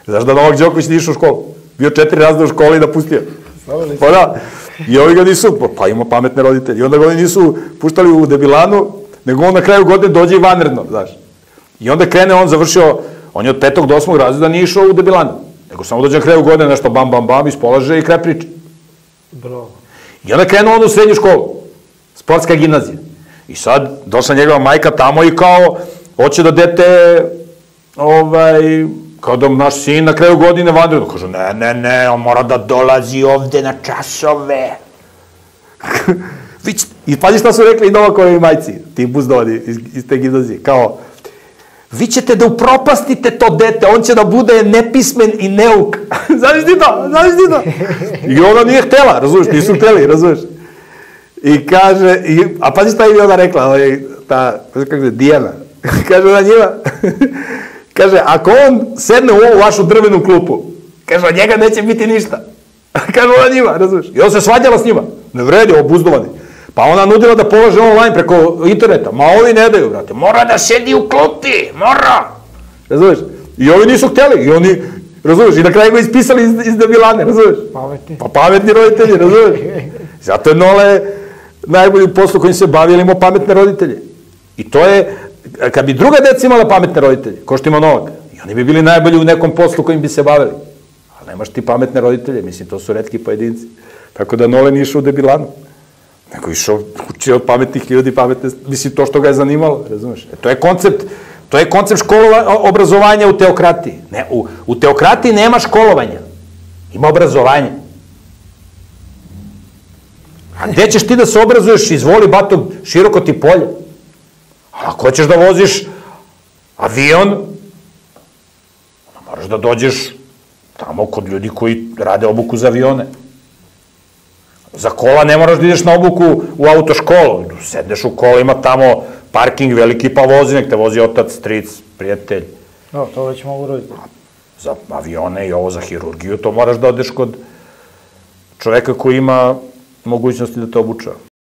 Znaš da Novak Đoković nije išao u školu? Bio 4 razne u školi i napustio. Pa da. I ovi ga nisu, pa ima pametne roditelji. I onda ga oni nisu puštali u debilanu, nego on na kraju godine dođe i vanredno, znaš. I onda krene, on završio, on je od 5. do 8. razreda nije išao u debilanu. Nego samo dođe na kraju godine, nešto bam, bam, bam, ispolaže i kraj priče. Bravo. I onda krenuo on u srednju školu, sportska gimnazija. I sad došla njegova majka tamo i kao, hoće da dete, kao da naš sin na kraju godine vanredno. Kažu, ne, on mora da dolazi ovde na časove. I pazi šta su rekli i Novakovi majci, ti buzdovani iz te gimnazije, kao, vi ćete da upropastite to dete, on će da bude nepismen i neuk. Znaš ti to? I ona nije htela, razumiješ, nisu hteli, razumiješ. I kaže, a pazi šta im je ona rekla, kako je, Dijana, kaže ona njima, kaže, ako on sedne u ovu vašu drvenu klupu, kaže, od njega neće biti ništa. Kaže ona njima, razumiješ. I ona se svađala s njima, ne vredi, obuzdovani. Pa ona nudila da polaže online preko interneta. Ma ovi ne daju, brate. Mora da sedi u klupi, mora. Razumeš? I ovi nisu hteli. I oni, razumeš, i na kraju ga ispisali iz debilane, razumeš? Pametni. Pa pametni roditelji, razumeš? Zato je Nole najbolji poslu kojim se bavi, ali imao pametne roditelje. I to je, kad bi druga deca imala pametne roditelje, ko što ima Novak, i oni bi bili najbolji u nekom poslu kojim bi se bavili. Ali nemaš ti pametne roditelje, mislim, to su retki pojedinci. Tako da Nole nije išao u debilanu. Neko išao, učio od pametnih ljudi, pametne, mislim, to što ga je zanimalo, razumeš? To je koncept obrazovanja u teokratiji. Ne, u teokratiji nema školovanja, ima obrazovanje. A gde ćeš ti da se obrazuješ, izvoli, bato, široko ti polje. A ako hoćeš da voziš avion, moraš da dođeš tamo kod ljudi koji rade obuku za avione. Za kola ne moraš da ideš na obuku u autoškolu. Sedneš u kola, ima tamo parking veliki, pa vozi, nek te vozi otac, stric, prijatelj. No, to već mogu roditi. Za avione i ovo za hirurgiju, to moraš da odeš kod čoveka koji ima mogućnosti da te obučava.